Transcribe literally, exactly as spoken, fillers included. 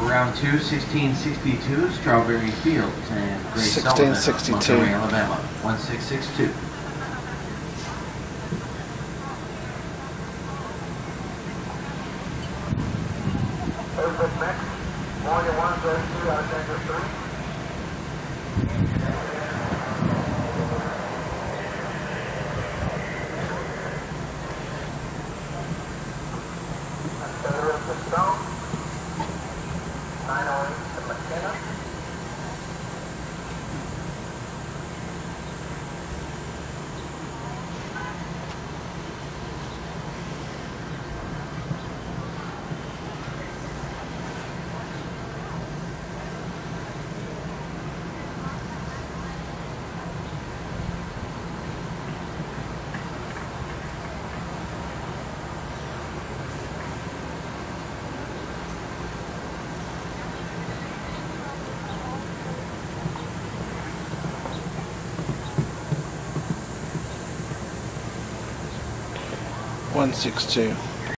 round two, sixteen sixty-two, Strawberry Fields and Grace Sullivan, sixteen sixty-two. Montgomery, Alabama, one six six two. Next, Morgan one thirty-two, Alexander three. The Stone, nine oh eight to McKenna. one six two.